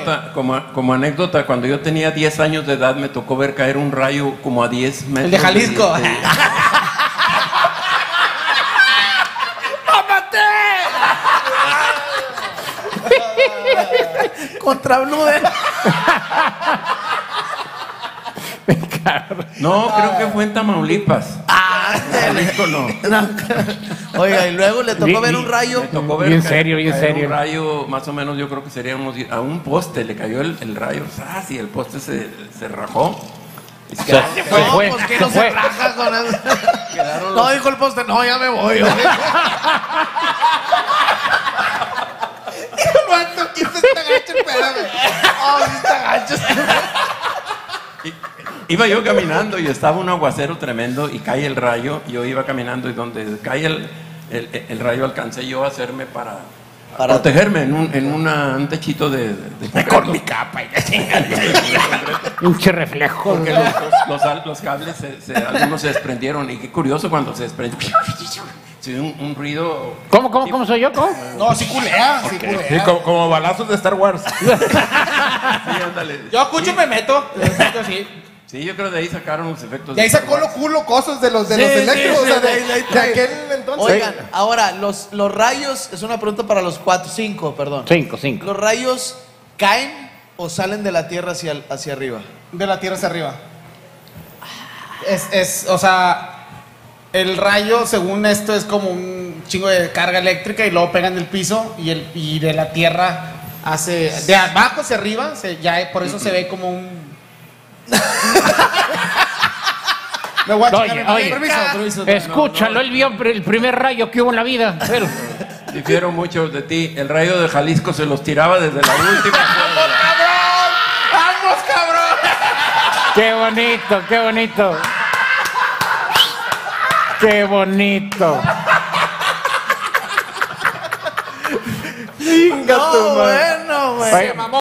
como anécdota, cuando yo tenía 10 años de edad me tocó ver caer un rayo como a 10 metros. El de Jalisco. Contra Bluder. No, creo que fue en Tamaulipas. Jalisco no. Oiga, y luego le tocó ver un rayo. Me tocó ver Bien caer- serio, bien caer serio. Un rayo, más o menos, yo creo que sería a un poste, le cayó el rayo. Y el poste se rajó. Y se quedaron- Se fue, pues que se no se fue. raja con eso. quedaron No, los- dijo el poste, no, ya me voy. ¿Cuánto quieres está gacho, espérame? Oh, sí está gacho. Iba yo caminando y estaba un aguacero tremendo y cae el rayo. Yo iba caminando y donde cae el rayo alcancé yo a hacerme para protegerme en un techito de Con mi capa y la chingada. Un reflejo. porque los cables algunos se desprendieron y qué curioso cuando se desprende se dio un ruido. ¿Cómo soy yo? ¿Cómo? No, sí culea, sí Sí, culea. como balazos de Star Wars. Sí, ándale. Yo escucho y me meto. Sí. Sí, yo creo de ahí sacaron los efectos. Y ahí de sacó los culo cosas de los Sí, eléctricos, sí, o sea, sí, ahí de trae. aquel entonces. Oigan, ahora, los rayos, es una pregunta para los 5, perdón. 5. ¿Los rayos caen o salen de la Tierra hacia arriba? De la tierra hacia arriba. O sea, el rayo, según esto, es como un chingo de carga eléctrica y luego pega en el piso y de la tierra hace. De abajo hacia arriba, por eso se ve como un. Me voy a chingar, Oye, permiso. escúchalo, él vio el primer rayo que hubo en la vida. Pero, Difiero mucho de ti. El rayo de Jalisco se los tiraba desde la última. ¡Vamos, cabrón! qué bonito, qué bonito. Qué bonito. No, bueno, güey. Oye,